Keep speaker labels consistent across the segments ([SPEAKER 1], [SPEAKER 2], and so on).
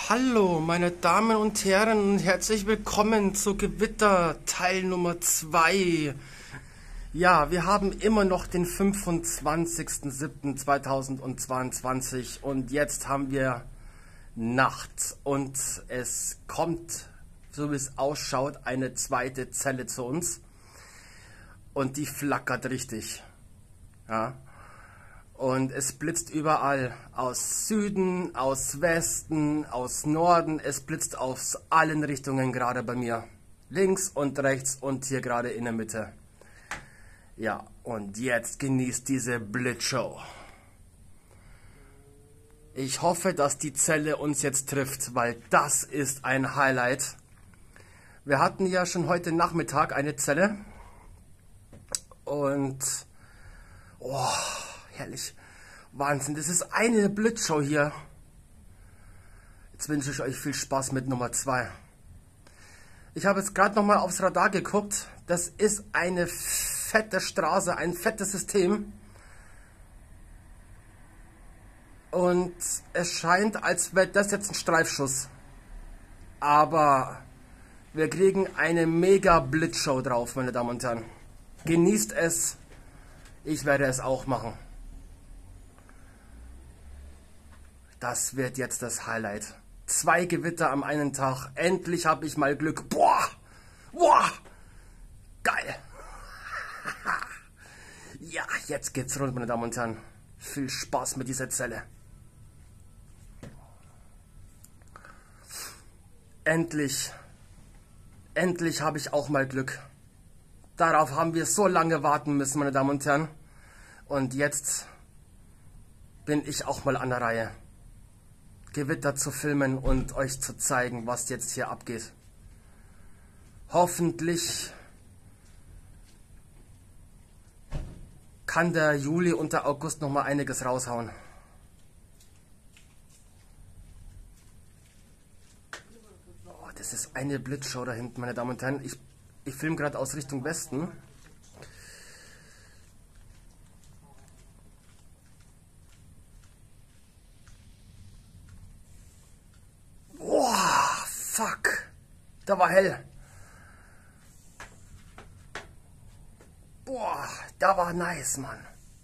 [SPEAKER 1] Hallo, meine Damen und Herren, und herzlich willkommen zu Gewitter Teil Nummer 2. Ja, wir haben immer noch den 25.07.2022 und jetzt haben wir Nacht und es kommt, so wie es ausschaut, eine zweite Zelle zu uns und die flackert richtig. Ja. Und es blitzt überall, aus Süden, aus Westen, aus Norden, es blitzt aus allen Richtungen gerade bei mir. Links und rechts und hier gerade in der Mitte. Ja, und jetzt genießt diese Blitzshow. Ich hoffe, dass die Zelle uns jetzt trifft, weil das ist ein Highlight. Wir hatten ja schon heute Nachmittag eine Zelle und... oh, herrlich. Wahnsinn, das ist eine Blitzshow hier. Jetzt wünsche ich euch viel Spaß mit Nummer 2. Ich habe jetzt gerade nochmal aufs Radar geguckt. Das ist eine fette Straße, ein fettes System. Und es scheint, als wäre das jetzt ein Streifschuss. Aber wir kriegen eine mega Blitzshow drauf, meine Damen und Herren. Genießt es. Ich werde es auch machen. Das wird jetzt das Highlight. 2 Gewitter am einen Tag. Endlich habe ich mal Glück. Boah! Boah! Geil! Ja, jetzt geht's rund, meine Damen und Herren. Viel Spaß mit dieser Zelle. Endlich habe ich auch mal Glück. Darauf haben wir so lange warten müssen, meine Damen und Herren. Und jetzt bin ich auch mal an der Reihe. Gewitter zu filmen und euch zu zeigen, was jetzt hier abgeht. Hoffentlich kann der Juli und der August noch mal einiges raushauen. Oh, das ist eine Blitzshow da hinten, meine Damen und Herren. Ich filme gerade aus Richtung Westen. Boah, fuck. Da war hell. Boah, da war nice, Mann.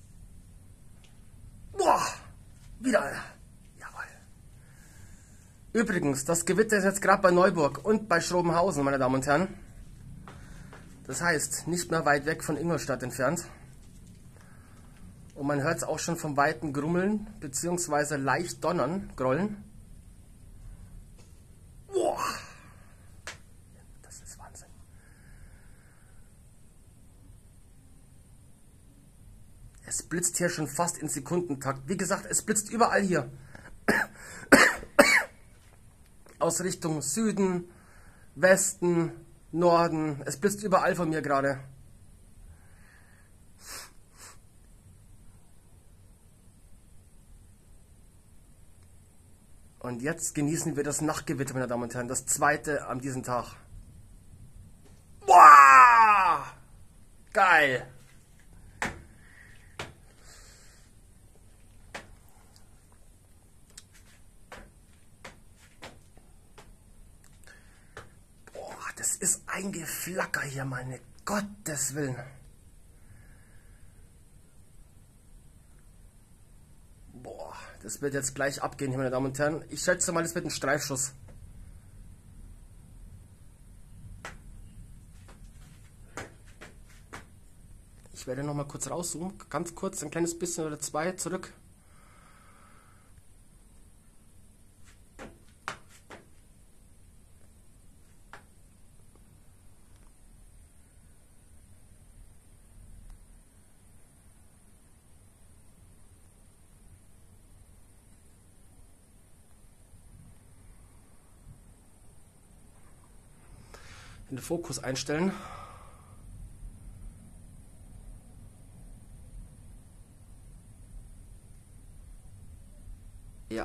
[SPEAKER 1] Boah, wieder einer. Jawohl. Übrigens, das Gewitter ist jetzt gerade bei Neuburg und bei Schrobenhausen, meine Damen und Herren. Das heißt, nicht mehr weit weg von Ingolstadt entfernt. Und man hört es auch schon vom weiten Grummeln, beziehungsweise leicht donnern, grollen. Boah! Das ist Wahnsinn. Es blitzt hier schon fast in Sekundentakt. Wie gesagt, es blitzt überall hier. Aus Richtung Süden, Westen, Norden. Es blitzt überall von mir gerade. Und jetzt genießen wir das Nachtgewitter, meine Damen und Herren. Das zweite an diesem Tag. Boah! Geil! Boah, das ist ein Geflacker hier, meine Gottes Willen. Boah, das wird jetzt gleich abgehen hier, meine Damen und Herren. Ich schätze mal, das wird ein Streifschuss. Ich werde noch mal kurz rauszoomen. Ganz kurz, ein kleines bisschen oder 2 zurück. Den Fokus einstellen. Ja.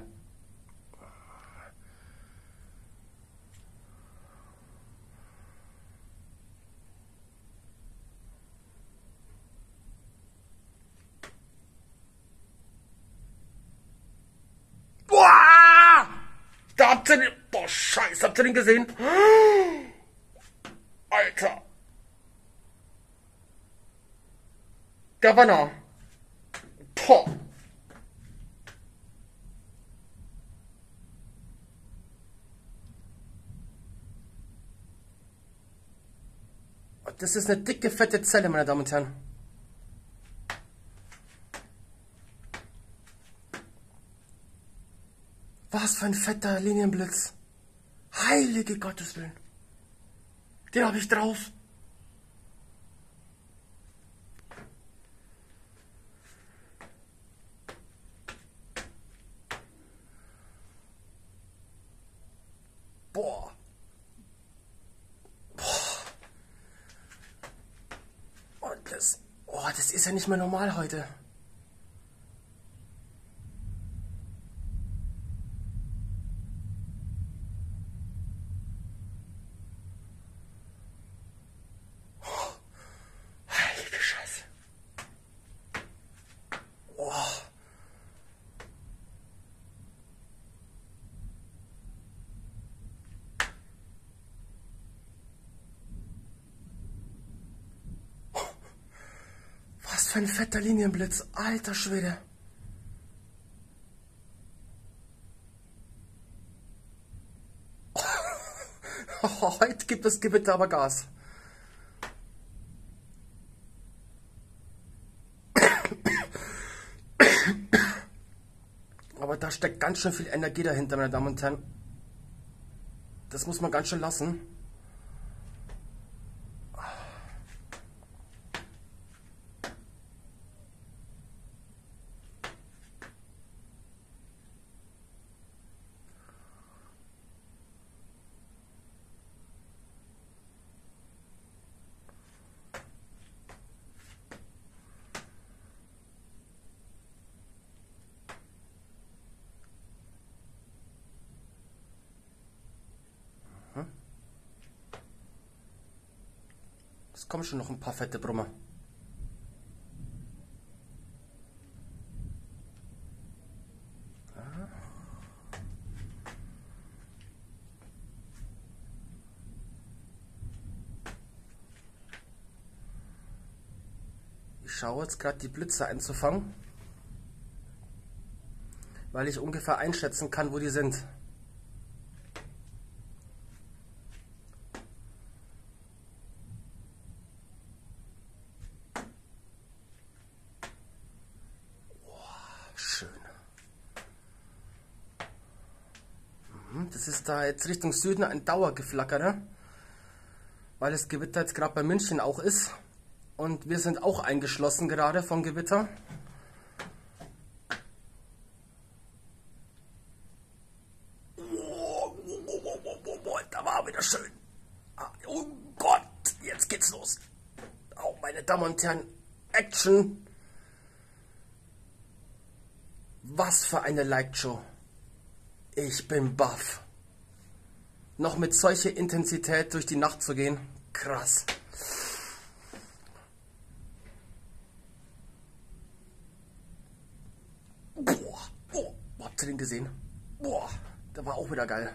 [SPEAKER 1] Boah! Da habt ihr den? Boah, Scheiße, habt ihr den gesehen? Alter. Der war nah. Boah. Das ist eine dicke, fette Zelle, meine Damen und Herren. Was für ein fetter Linienblitz. Heilige Gotteswillen. Den habe ich drauf. Boah. Das ist ja nicht mehr normal heute. Heilige Scheiße. Oh. Was für ein fetter Linienblitz. Alter Schwede. Heute gibt das Gewitter aber Gas. Aber da steckt ganz schön viel Energie dahinter, meine Damen und Herren. Das muss man ganz schön lassen. Es kommen schon noch ein paar fette Brummer. Ich schaue jetzt gerade die Blitze einzufangen, weil ich ungefähr einschätzen kann, wo die sind. Schön. Das ist da jetzt Richtung Süden ein Dauergeflackere, weil das Gewitter jetzt gerade bei München auch ist. Und wir sind auch eingeschlossen gerade vom Gewitter. Da war wieder schön. Oh Gott, jetzt geht's los. Oh, meine Damen und Herren, Action. Was für eine Lightshow. Ich bin baff. Noch mit solcher Intensität durch die Nacht zu gehen, krass. Boah, oh, habt ihr den gesehen? Boah, der war auch wieder geil.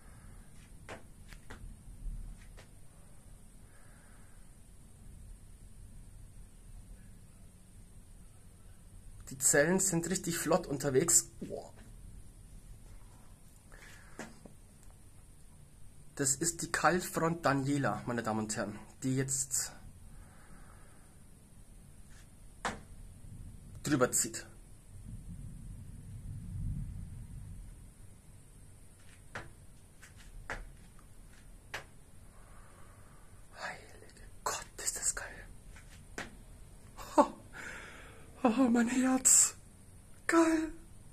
[SPEAKER 1] Die Zellen sind richtig flott unterwegs. Boah. Das ist die Kaltfront Daniela, meine Damen und Herren, die jetzt drüber zieht. Heilige Gott, ist das geil. Oh, mein Herz. Geil.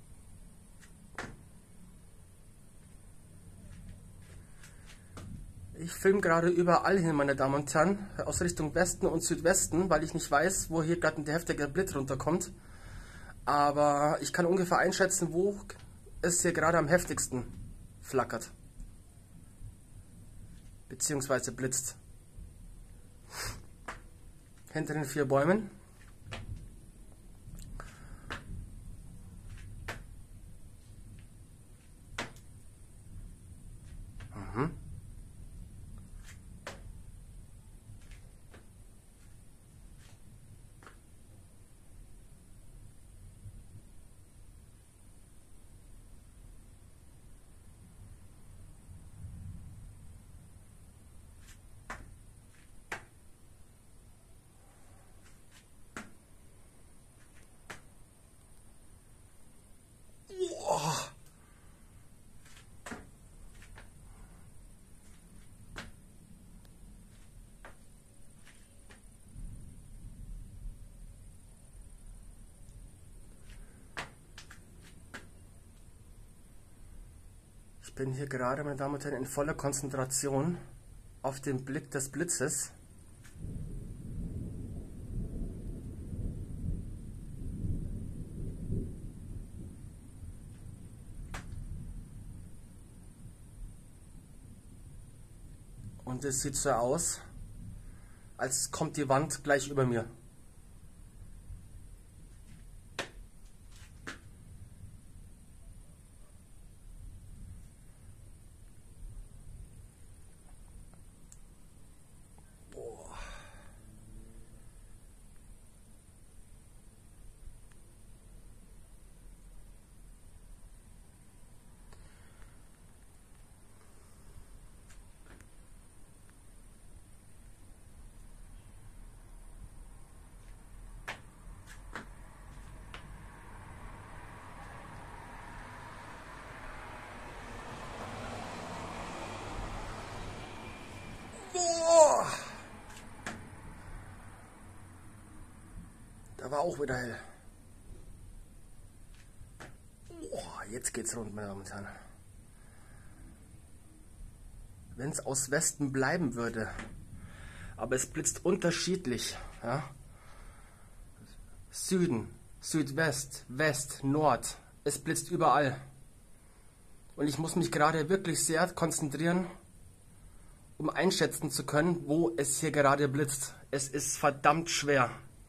[SPEAKER 1] Ich filme gerade überall hin, meine Damen und Herren, aus Richtung Westen und Südwesten, weil ich nicht weiß, wo hier gerade der heftige Blitz runterkommt. Aber ich kann ungefähr einschätzen, wo es hier gerade am heftigsten flackert. Beziehungsweise blitzt. Hinter den 4 Bäumen. Ich bin hier gerade, meine Damen und Herren, in voller Konzentration auf den Blick des Blitzes. Und es sieht so aus, als kommt die Wand gleich über mir. Da war auch wieder hell. Jetzt geht's rund, meine Damen und Herren. Wenn es aus Westen bleiben würde, aber es blitzt unterschiedlich. Ja? Süden, Südwest, West, Nord. Es blitzt überall. Und ich muss mich gerade wirklich sehr konzentrieren, um einschätzen zu können, wo es hier gerade blitzt. Es ist verdammt schwer.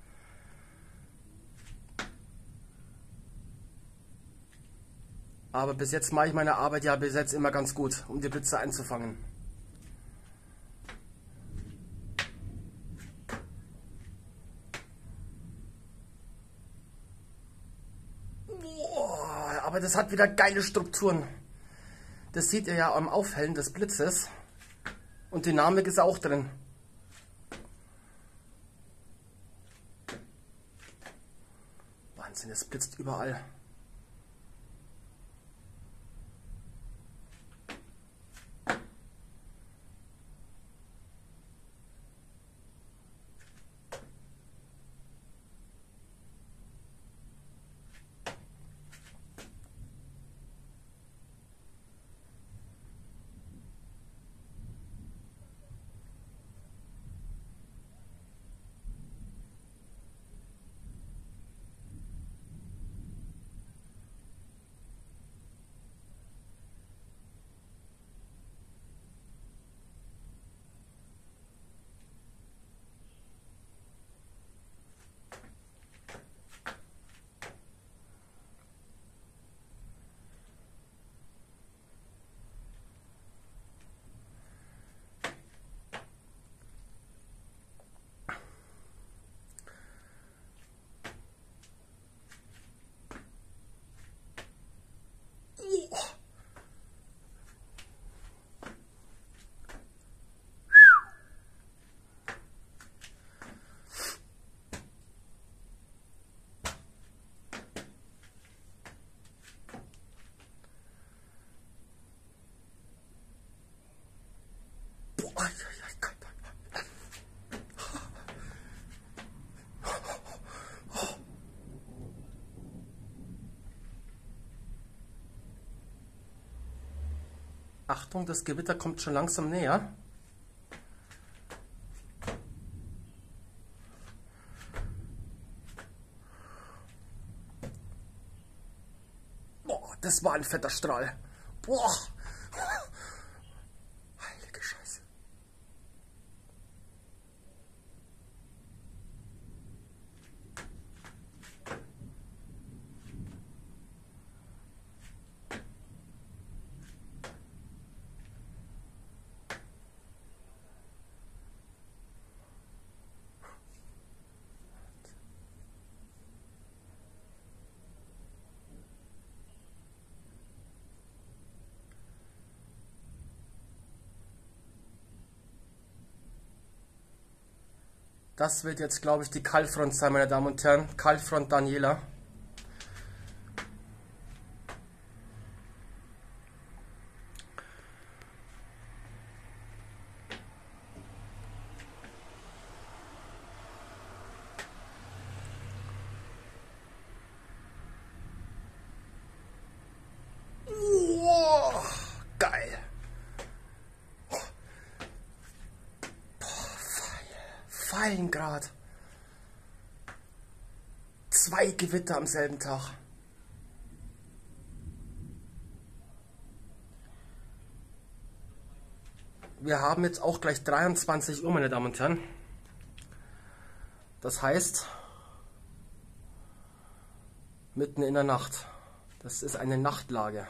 [SPEAKER 1] Aber bis jetzt mache ich meine Arbeit ja bis jetzt immer ganz gut, um die Blitze einzufangen. Aber das hat wieder geile Strukturen. Das seht ihr ja am Aufhellen des Blitzes. Und Dynamik ist auch drin. Wahnsinn, es blitzt überall. Achtung, das Gewitter kommt schon langsam näher. Boah, das war ein fetter Strahl. Boah. Heilige Scheiße. Das wird jetzt, glaube ich, die Kaltfront sein, meine Damen und Herren. Kaltfront Daniela. geilen Grad. 2 Gewitter am selben Tag. Wir haben jetzt auch gleich 23 Uhr, meine Damen und Herren. Das heißt, mitten in der Nacht. Das ist eine Nachtlage.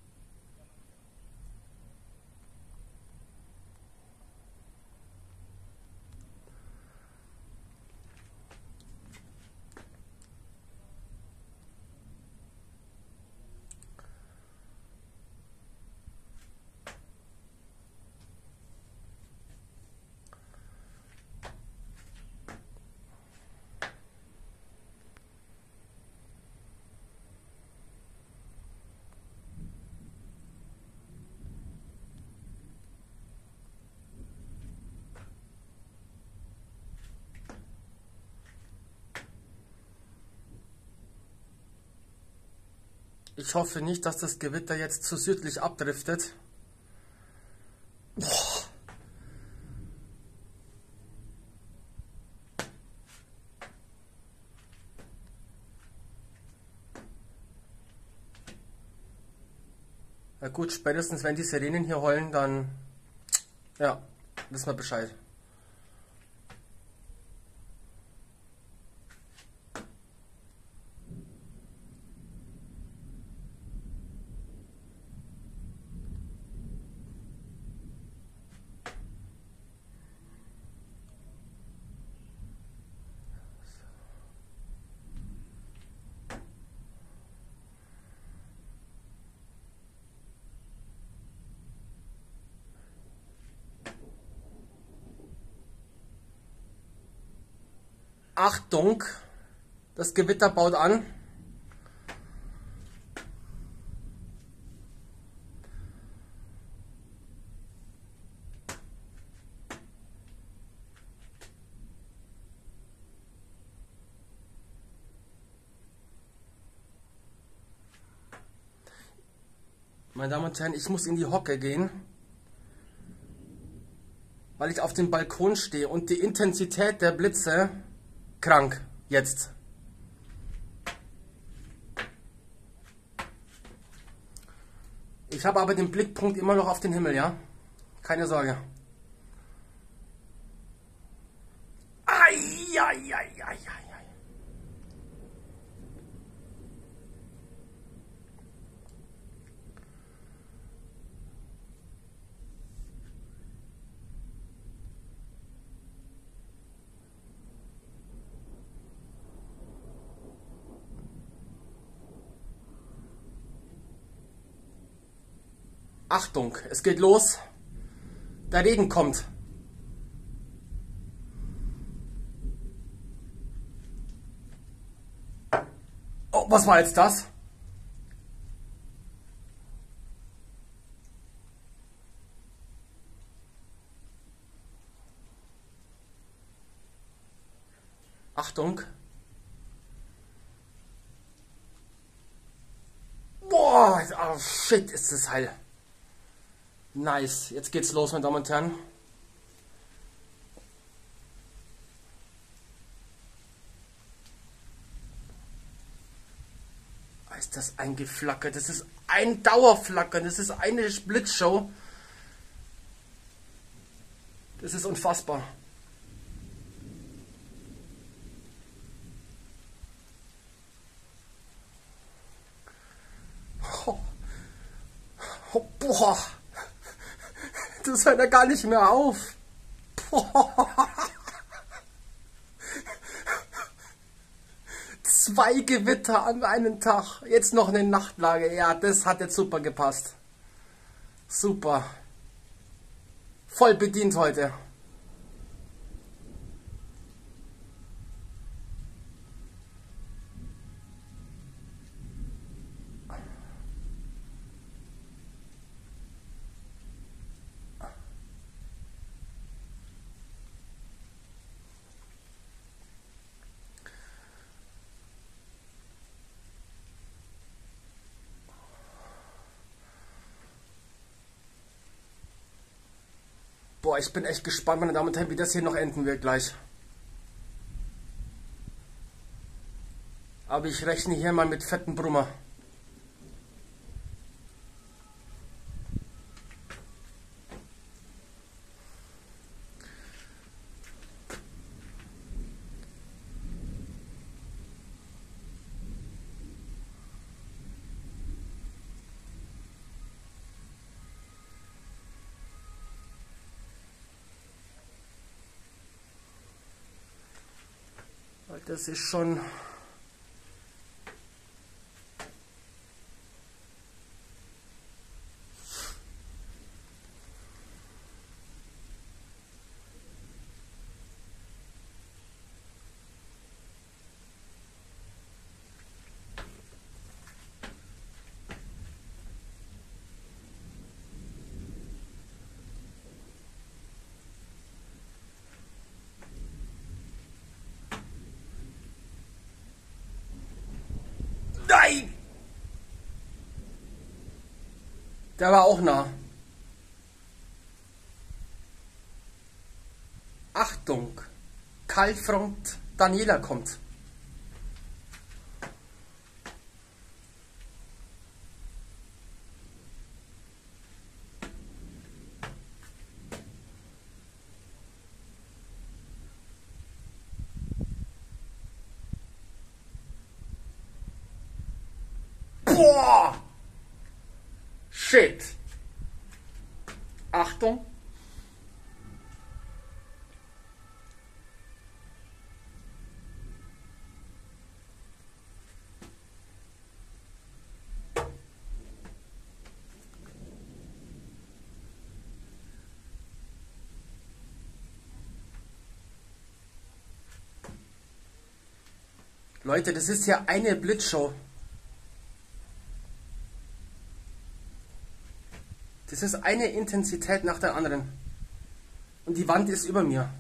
[SPEAKER 1] Ich hoffe nicht, dass das Gewitter jetzt zu südlich abdriftet. Boah. Na gut, spätestens wenn die Sirenen hier heulen, dann ja, wissen wir Bescheid. Achtung, das Gewitter baut an. Meine Damen und Herren, ich muss in die Hocke gehen, weil ich auf dem Balkon stehe und die Intensität der Blitze krank jetzt. Ich habe aber den Blickpunkt immer noch auf den Himmel, ja? Keine Sorge. Ai, ai, ai, ai, ai. Achtung, es geht los. Der Regen kommt. Oh, was war jetzt das? Achtung. Boah, oh shit, ist das heil. Nice, jetzt geht's los, meine Damen und Herren. Ist das ein Geflacker? Das ist ein Dauerflackern, das ist eine Blitzshow. Das ist unfassbar. Oh. Oh, boah. Das hört ja gar nicht mehr auf. Boah. 2 Gewitter an einem Tag. Jetzt noch eine Nachtlage. Ja, das hat jetzt super gepasst. Super. Voll bedient heute. Boah, ich bin echt gespannt, meine Damen und Herren, wie das hier noch enden wird gleich. Aber ich rechne hier mal mit fetten Brummer. Weil das ist schon... Nein! Der war auch nah. Achtung! Kaltfront Daniela kommt. Boah! Shit! Achtung! Leute, das ist ja eine Blitzshow. Das ist eine Intensität nach der anderen. Und die Wand ist über mir.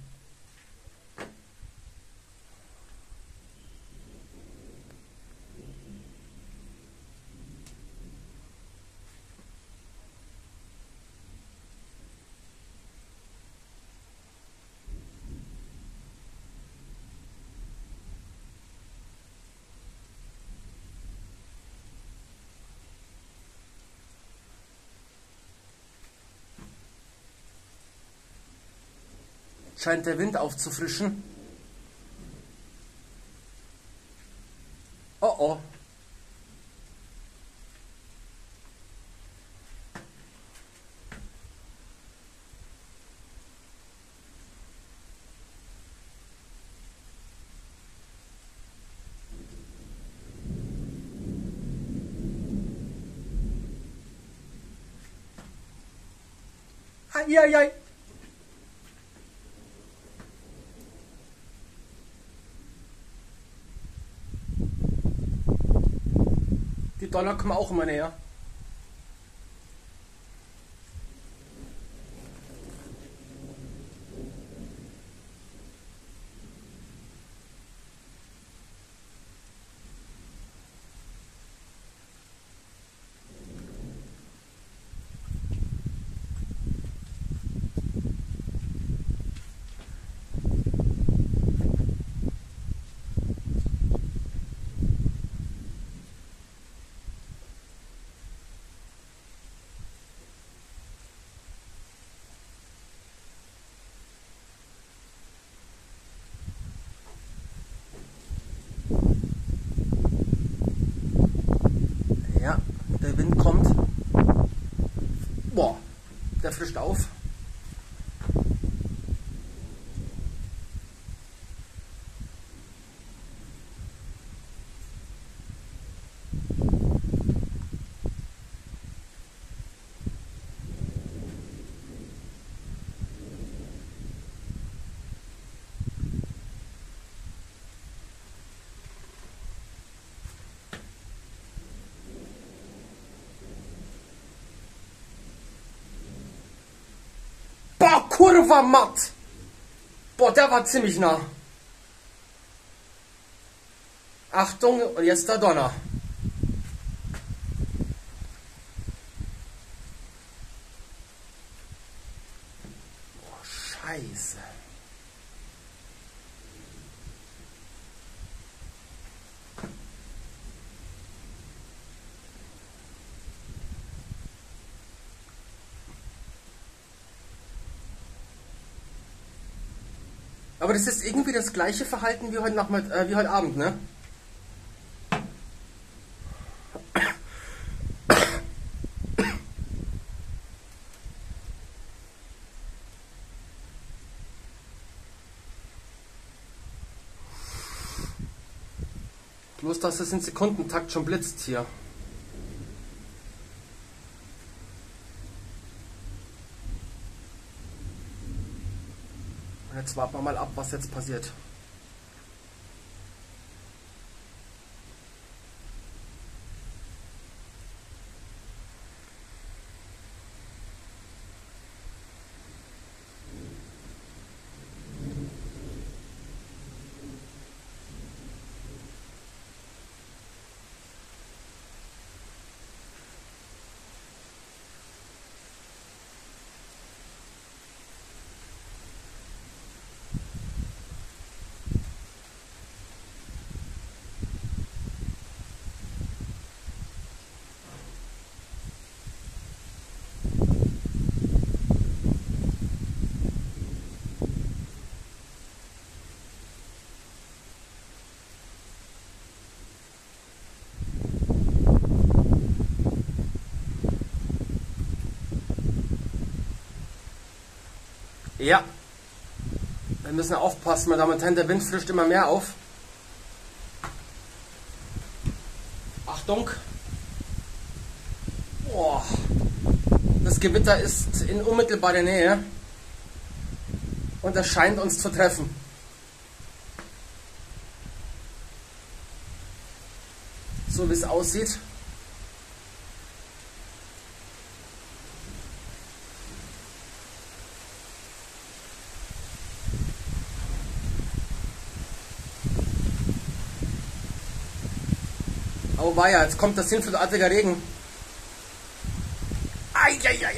[SPEAKER 1] Scheint der Wind aufzufrischen. Oh oh. Eieiei. Die Donner kommen auch immer näher. Ja, der Wind kommt. Boah, der frischt auf. Boah, Kurva matt. Boah, der war ziemlich nah. Achtung, und jetzt der Donner. Boah, Scheiße. Aber das ist irgendwie das gleiche Verhalten wie wie heute Abend, ne? Bloß, dass es in Sekundentakt schon blitzt hier. Und jetzt warten wir mal ab, was jetzt passiert. Ja, wir müssen aufpassen, meine Damen und Herren, der Wind frischt immer mehr auf. Achtung! Boah. Das Gewitter ist in unmittelbarer Nähe und es scheint uns zu treffen. So wie es aussieht. Oh weia, jetzt kommt das sinnflutartige Regen. Eieiei.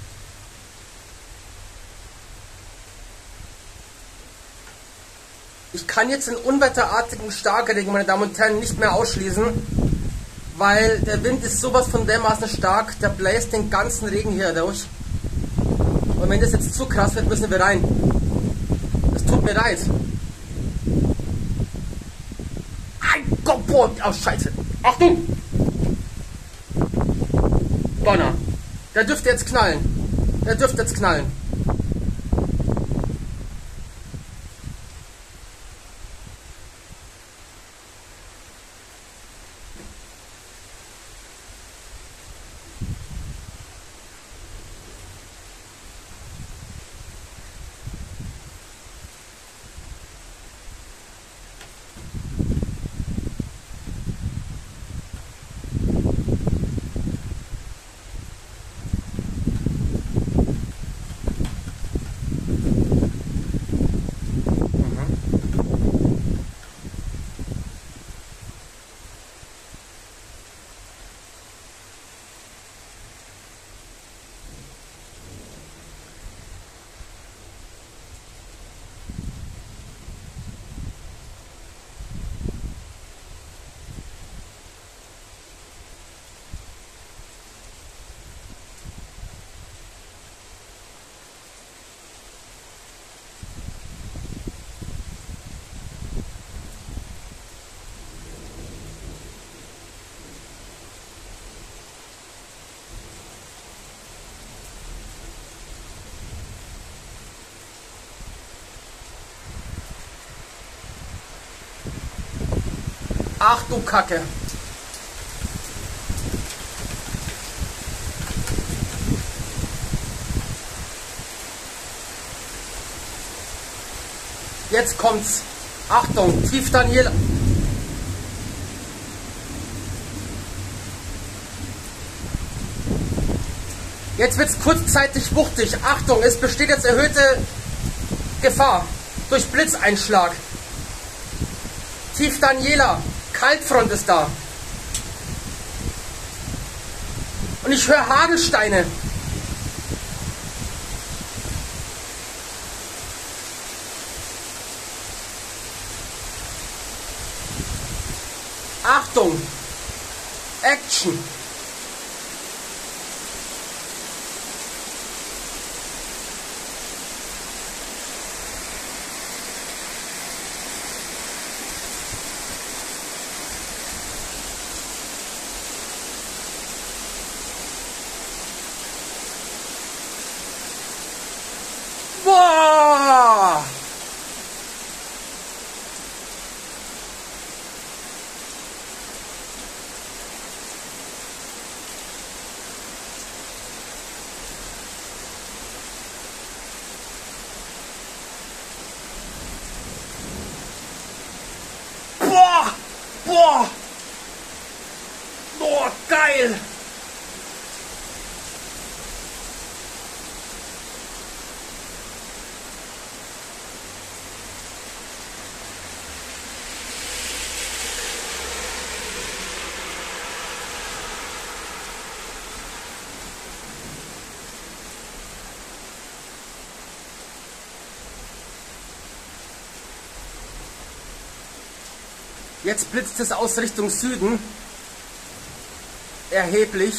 [SPEAKER 1] Ich kann jetzt den unwetterartigen Starkregen, meine Damen und Herren, nicht mehr ausschließen, weil der Wind ist sowas von dermaßen stark, der bläst den ganzen Regen hier durch. Und wenn das jetzt zu krass wird, müssen wir rein. Es tut mir leid. Ein Gott, oh Scheiße. Achtung! Donner. Der dürfte jetzt knallen. Der dürfte jetzt knallen. Ach du Kacke. Jetzt kommt's. Achtung, Tief Daniel. Jetzt wird's kurzzeitig wuchtig. Achtung, es besteht jetzt erhöhte Gefahr durch Blitzeinschlag. Tief Daniela. Kaltfront ist da. Und ich höre Hagelsteine. Achtung! Action! Jetzt blitzt es aus Richtung Süden erheblich.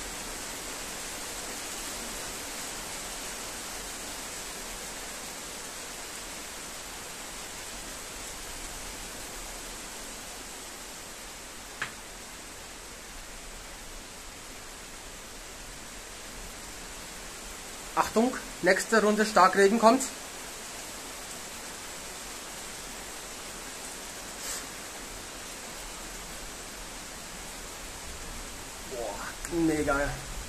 [SPEAKER 1] Achtung, nächste Runde Starkregen kommt. Boah, mega.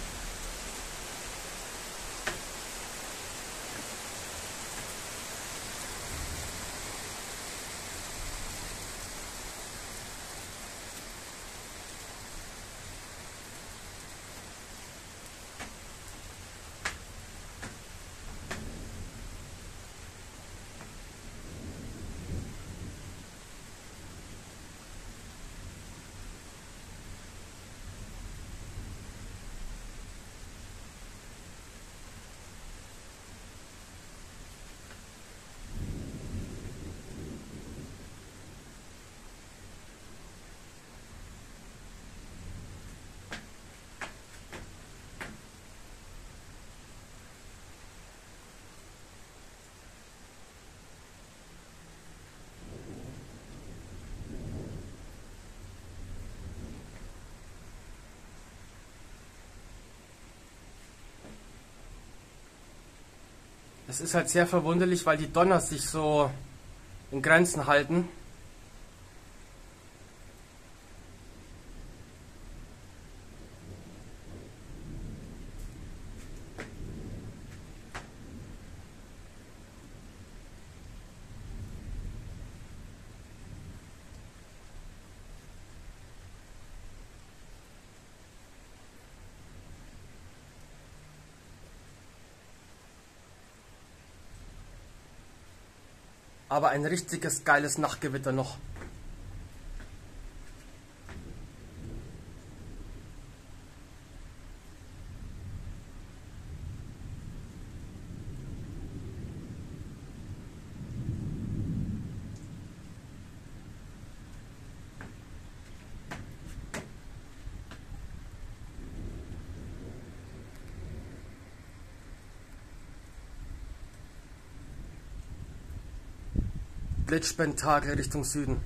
[SPEAKER 1] Es ist halt sehr verwunderlich, weil die Donner sich so in Grenzen halten. Aber ein richtiges geiles Nachtgewitter noch. Blitzspendtage Richtung Süden.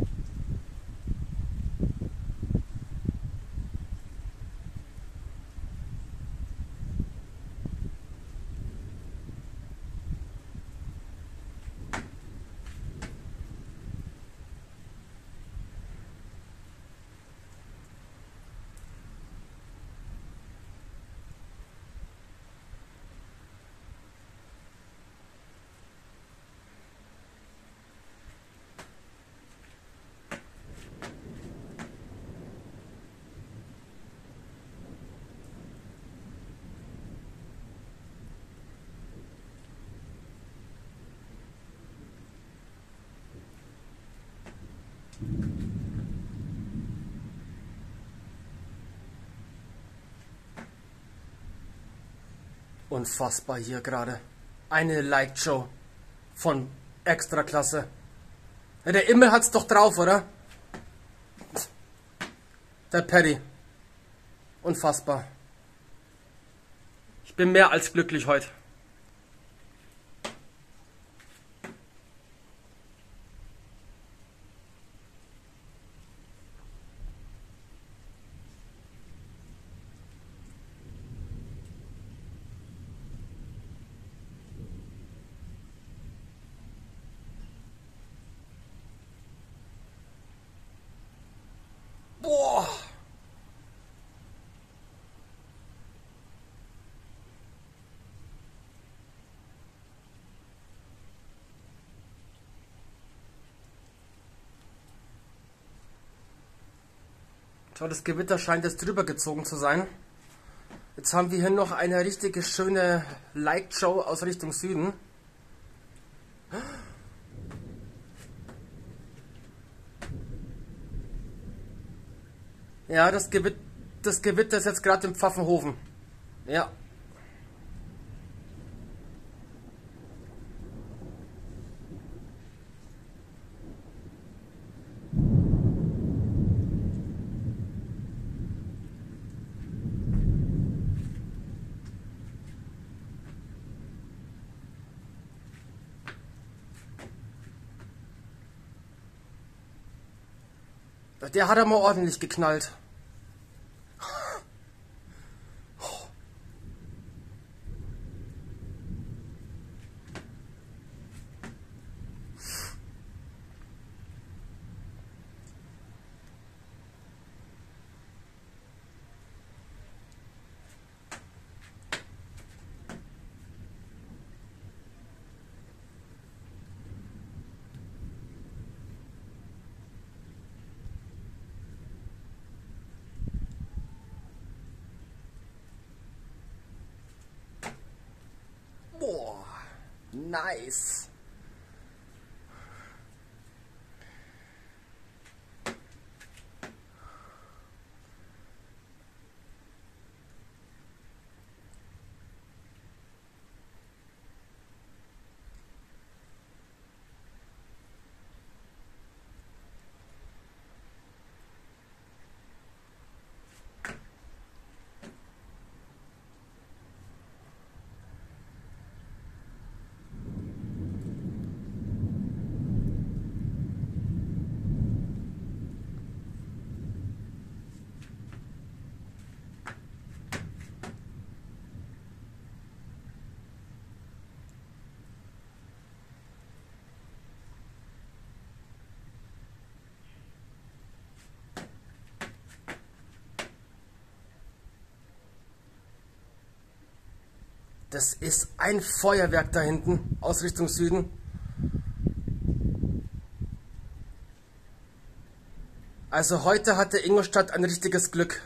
[SPEAKER 1] Unfassbar hier gerade. Eine Lightshow von Extraklasse. Ja, der Immel hat's doch drauf, oder? Der Paddy. Unfassbar. Ich bin mehr als glücklich heute. Boah. So, das Gewitter scheint jetzt drüber gezogen zu sein. Jetzt haben wir hier noch eine richtige schöne Lightshow aus Richtung Süden. Ja, das Gewitter ist jetzt gerade im Pfaffenhofen. Ja. Der hat er mal ordentlich geknallt. Boah, nice. Das ist ein Feuerwerk da hinten, aus Richtung Süden. Also heute hatte Ingolstadt ein richtiges Glück.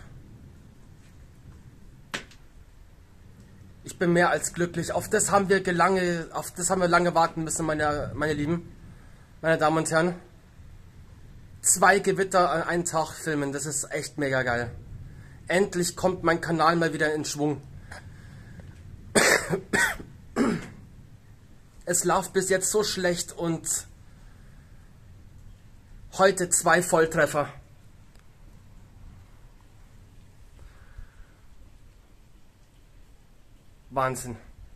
[SPEAKER 1] Ich bin mehr als glücklich. Auf das haben wir lange warten müssen, meine Lieben, meine Damen und Herren. 2 Gewitter an einem Tag filmen, das ist echt mega geil. Endlich kommt mein Kanal mal wieder in Schwung. Es läuft bis jetzt so schlecht und heute 2 Volltreffer. Wahnsinn.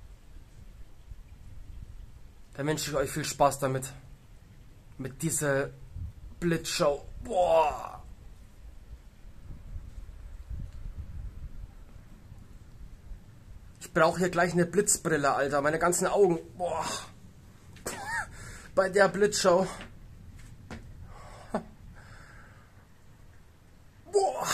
[SPEAKER 1] Da wünsche ich euch viel Spaß damit. Mit dieser Blitzshow. Boah. Ich brauche hier gleich eine Blitzbrille, Alter. Meine ganzen Augen. Boah. Bei der Blitzshow. Boah.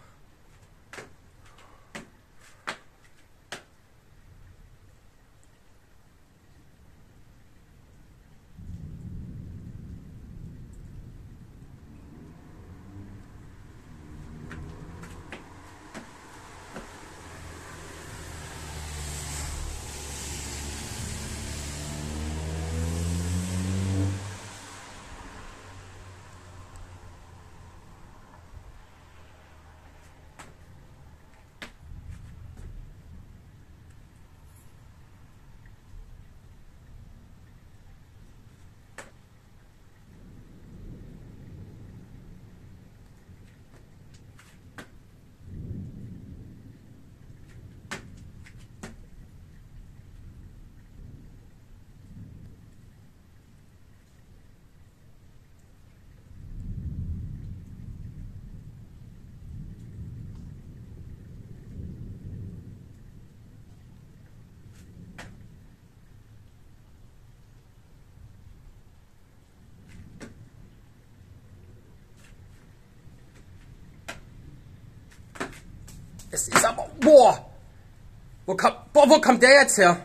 [SPEAKER 1] Es ist aber... Boah! Wo kam der jetzt her?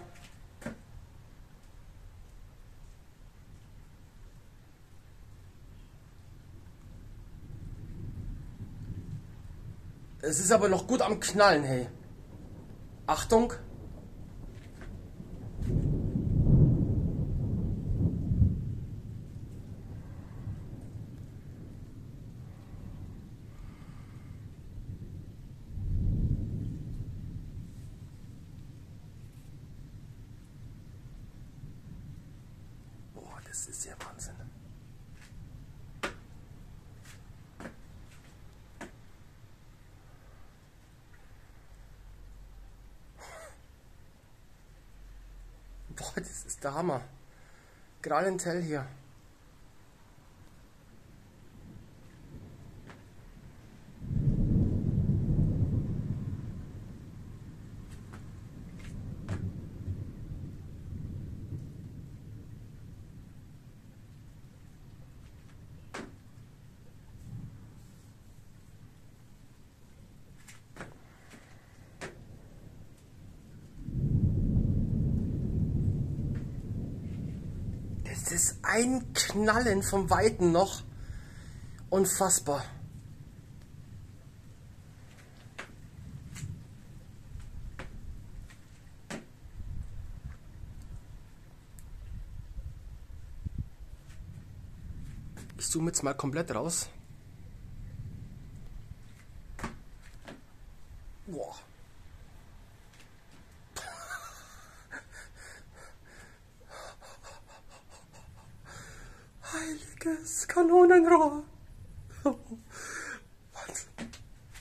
[SPEAKER 1] Es ist aber noch gut am Knallen, hey. Achtung! Das ist ja Wahnsinn. Boah, das ist der Hammer. Gralentell hier. Das ist ein Knallen vom Weiten noch. Unfassbar. Ich zoome jetzt mal komplett raus. Boah. Heiliges Kanonenrohr. Wahnsinn.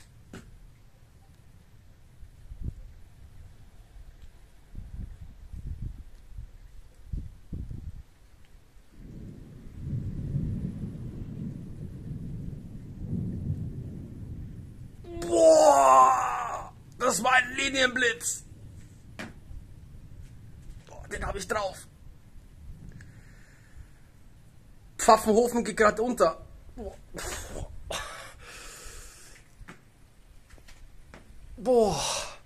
[SPEAKER 1] Boah, das war ein Linienblitz. Boah, den habe ich drauf. Pfaffenhofen geht gerade unter. Boah.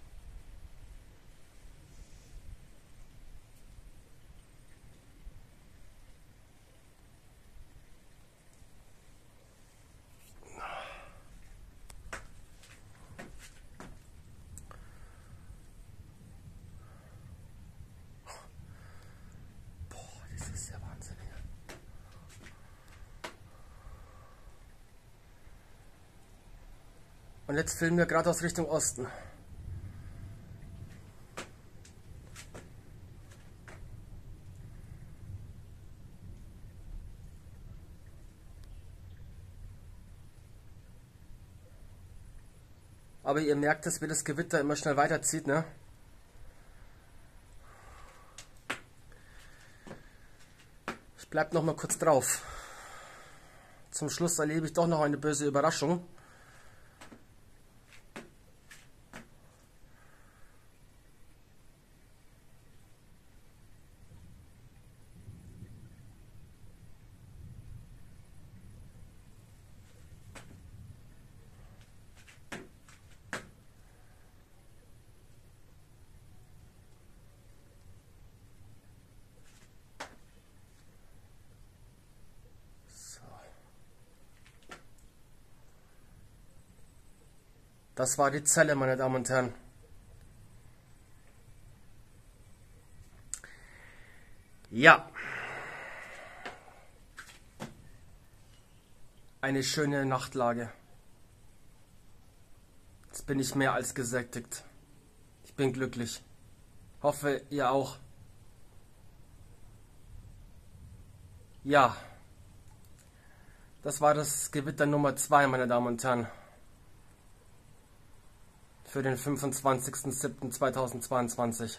[SPEAKER 1] Das ist ja Wahnsinn. Und jetzt filmen wir gerade aus Richtung Osten. Aber ihr merkt es, wie das Gewitter immer schnell weiterzieht, ne? Ich bleib noch mal kurz drauf. Zum Schluss erlebe ich doch noch eine böse Überraschung. Das war die Zelle, meine Damen und Herren. Ja. Eine schöne Nachtlage. Jetzt bin ich mehr als gesättigt. Ich bin glücklich. Hoffe, ihr auch. Ja. Das war das Gewitter Nummer 2, meine Damen und Herren. Für den 25.07.2022.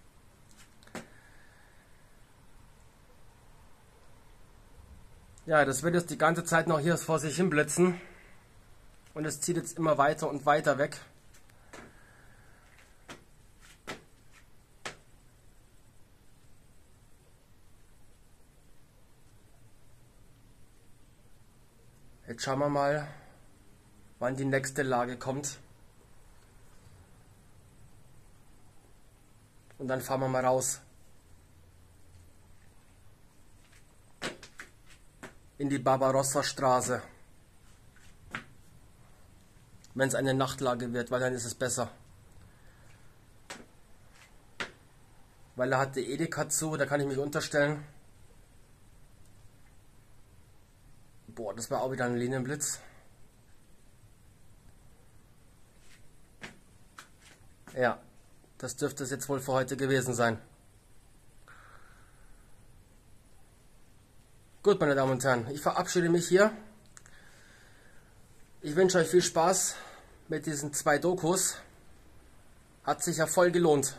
[SPEAKER 1] Ja, das wird jetzt die ganze Zeit noch hier vor sich hin blitzen. Und es zieht jetzt immer weiter und weiter weg. Jetzt schauen wir mal, wann die nächste Lage kommt. Und dann fahren wir mal raus. In die Barbarossa-Straße. Wenn es eine Nachtlage wird, weil dann ist es besser. Weil er hat die Edeka zu, da kann ich mich unterstellen. Boah, das war auch wieder ein Linienblitz. Ja. Das dürfte es jetzt wohl für heute gewesen sein. Gut, meine Damen und Herren, ich verabschiede mich hier. Ich wünsche euch viel Spaß mit diesen 2 Dokus. Hat sich ja voll gelohnt.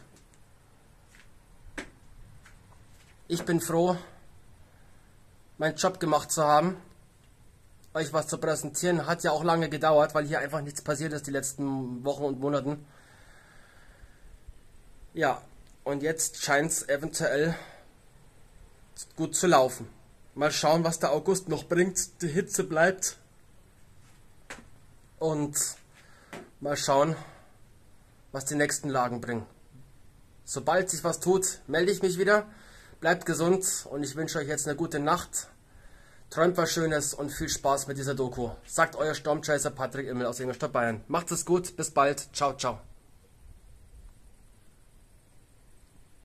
[SPEAKER 1] Ich bin froh, meinen Job gemacht zu haben. Euch was zu präsentieren. Hat ja auch lange gedauert, weil hier einfach nichts passiert ist die letzten Wochen und Monaten. Ja, und jetzt scheint es eventuell gut zu laufen. Mal schauen, was der August noch bringt. Die Hitze bleibt. Und mal schauen, was die nächsten Lagen bringen. Sobald sich was tut, melde ich mich wieder. bleibt gesund und ich wünsche euch jetzt eine gute Nacht. Träumt was Schönes und viel Spaß mit dieser Doku. Sagt euer Stormchaser Patrick Immel aus Ingolstadt, Bayern. Macht es gut, bis bald. Ciao, ciao.